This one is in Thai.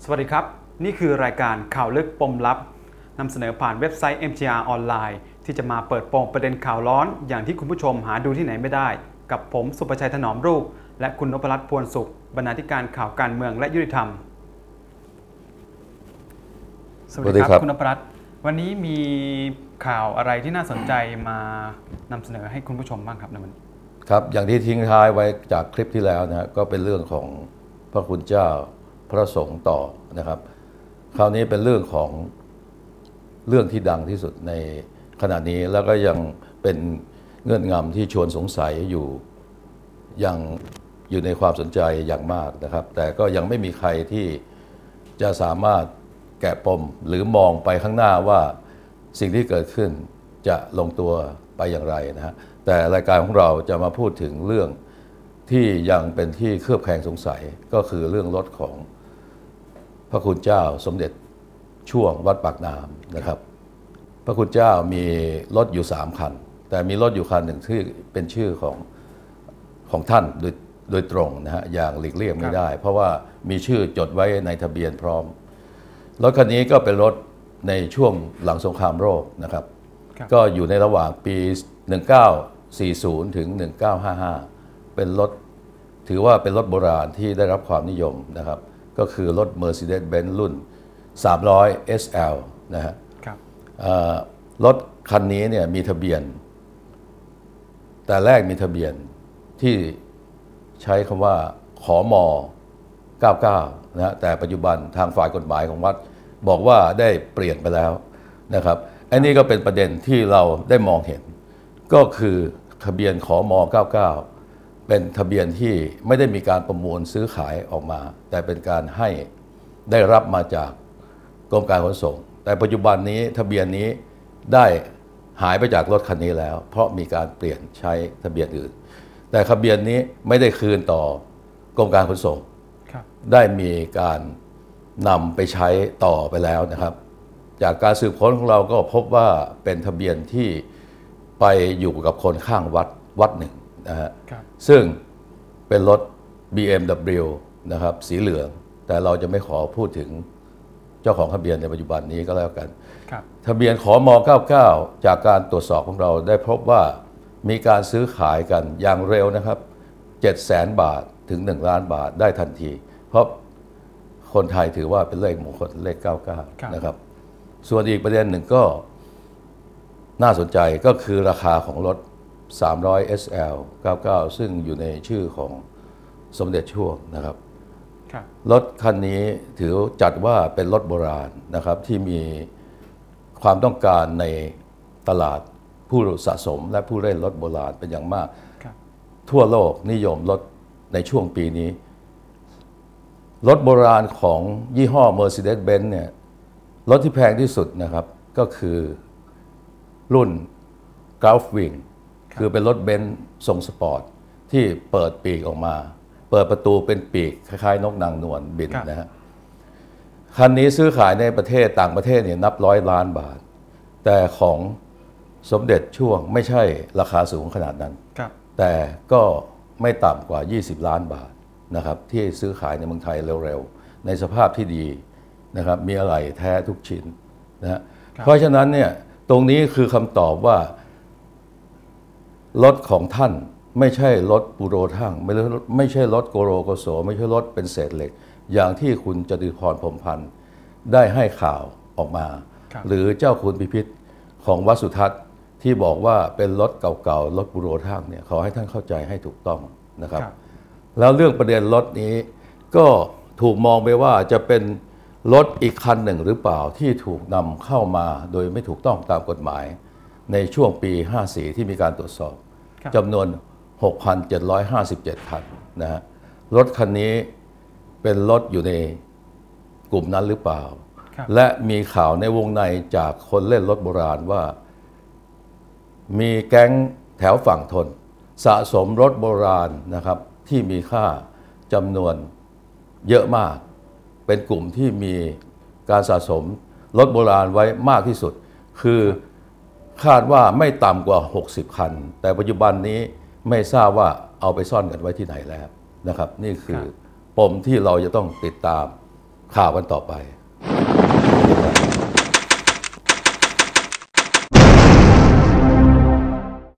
สวัสดีครับนี่คือรายการข่าวลึกปมลับนำเสนอผ่านเว็บไซต์ MGR ออนไลน์ที่จะมาเปิดโปงประเด็นข่าวร้อนอย่างที่คุณผู้ชมหาดูที่ไหนไม่ได้กับผมสุประชัยถนอมรูปและคุณนพรัตน์พวนสุขบรรณาธิการข่าวการเมืองและยุติธรรมสวัสดีครับคุณนพรัตน์วันนี้มีข่าวอะไรที่น่าสนใจมานำเสนอให้คุณผู้ชมบ้างครับในวันนี้ครับอย่างที่ทิ้งท้ายไว้จากคลิปที่แล้วนะก็เป็นเรื่องของพระคุณเจ้าพระสงฆ์ต่อนะครับคราวนี้เป็นเรื่องของเรื่องที่ดังที่สุดในขณะนี้แล้วก็ยังเป็นเงื่อนงำที่ชวนสงสัยยังอยู่ในความสนใจอย่างมากนะครับแต่ก็ยังไม่มีใครที่จะสามารถแกะปมหรือมองไปข้างหน้าว่าสิ่งที่เกิดขึ้นจะลงตัวไปอย่างไรนะฮะแต่รายการของเราจะมาพูดถึงเรื่องที่ยังเป็นที่เคลือบแคลงสงสัยก็คือเรื่องรถของพระคุณเจ้าสมเด็จช่วงวัดปากน้ำนะครับพระคุณเจ้ามีรถอยู่3คันแต่มีรถอยู่คันหนึ่งที่เป็นชื่อของท่านโดยตรงนะฮะอย่างหลีกเลี่ยงไม่ได้เพราะว่ามีชื่อจดไว้ในทะเบียนพร้อมรถคันนี้ก็เป็นรถในช่วงหลังสงครามโลกนะครับก็อยู่ในระหว่างปี1940ถึง1955เป็นรถถือว่าเป็นรถโบราณที่ได้รับความนิยมนะครับก็คือรถ Mercedes-Benz รุ่น300 SL นะฮะรถคันนี้เนี่ยมีทะเบียนแต่แรกมีทะเบียนที่ใช้คำว่าขอม99นะฮะแต่ปัจจุบันทางฝ่ายกฎหมายของวัดบอกว่าได้เปลี่ยนไปแล้วนะครับอันนี้ก็เป็นประเด็นที่เราได้มองเห็นก็คือทะเบียนขอม99เป็นทะเบียนที่ไม่ได้มีการประมูลซื้อขายออกมาแต่เป็นการให้ได้รับมาจากกรมการขนส่งแต่ปัจจุบันนี้ทะเบียนนี้ได้หายไปจากรถคันนี้แล้วเพราะมีการเปลี่ยนใช้ทะเบียนอื่นแต่ทะเบียนนี้ไม่ได้คืนต่อกรมการขนส่งได้มีการนำไปใช้ต่อไปแล้วนะครับจากการสืบค้นของเราก็พบว่าเป็นทะเบียนที่ไปอยู่กับคนข้างวัดหนึ่งนะฮะซึ่งเป็นรถ BMW นะครับสีเหลืองแต่เราจะไม่ขอพูดถึงเจ้าของทะเบียนในปัจจุบันนี้ก็แล้วกันทะเบียนขอม99จากการตรวจสอบของเราได้พบว่ามีการซื้อขายกันอย่างเร็วนะครับ 700,000 บาทถึง1 ล้านบาทได้ทันทีเพราะคนไทยถือว่าเป็นเลขมงคลเลข99นะครับส่วนอีกประเด็นหนึ่งก็น่าสนใจก็คือราคาของรถ300 SL 99ซึ่งอยู่ในชื่อของสมเด็จช่วงนะครับรถคันนี้ถือจัดว่าเป็นรถโบราณนะครับที่มีความต้องการในตลาดผู้สะสมและผู้เล่นรถโบราณเป็นอย่างมากทั่วโลกนิยมรถในช่วงปีนี้รถโบราณของยี่ห้อ Mercedes-Benz เนี่ยรถที่แพงที่สุดนะครับก็คือรุ่น Gullwing คือเป็นรถเบนซ์ทรงสปอร์ตที่เปิดปีกออกมาเปิดประตูเป็นปีกคล้ายๆนกนางนวลบินนะฮะคันนี้ซื้อขายในประเทศต่างประเทศเนี่ยนับ100 ล้านบาทแต่ของสมเด็จช่วงไม่ใช่ราคาสูงขนาดนั้นแต่ก็ไม่ต่ำกว่า20 ล้านบาทนะครับที่ซื้อขายในเมืองไทยเร็วๆในสภาพที่ดีนะครับมีอะไหล่แท้ทุกชิ้นนะฮะเพราะฉะนั้นเนี่ยตรงนี้คือคำตอบว่ารถของท่านไม่ใช่รถปูโรทั่งไม่ใช่รถโกโรโกโสไม่ใช่รถเป็นเศษเหล็กอย่างที่คุณจตุพรพรหมพันธ์ได้ให้ข่าวออกมาหรือเจ้าคุณพิพิธของวัดสุทัศน์ที่บอกว่าเป็นรถเก่าๆรถปูโรทั่งเนี่ยขอให้ท่านเข้าใจให้ถูกต้องนะครับแล้วเรื่องประเด็นรถนี้ก็ถูกมองไปว่าจะเป็นรถอีกคันหนึ่งหรือเปล่าที่ถูกนำเข้ามาโดยไม่ถูกต้องตามกฎหมายในช่วงปี54ที่มีการตรวจสอบจำนวน 6,757 คันนะฮะรถคันนี้เป็นรถอยู่ในกลุ่มนั้นหรือเปล่าและมีข่าวในวงในจากคนเล่นรถโบราณว่ามีแก๊งแถวฝั่งทนสะสมรถโบราณนะครับที่มีค่าจำนวนเยอะมากเป็นกลุ่มที่มีการสะสมรถโบราณไว้มากที่สุดคือคาดว่าไม่ต่ำกว่า60 คันแต่ปัจจุบันนี้ไม่ทราบว่าเอาไปซ่อนกันไว้ที่ไหนแล้วนะครับนี่คือปมที่เราจะต้องติดตามข่าวกันต่อไป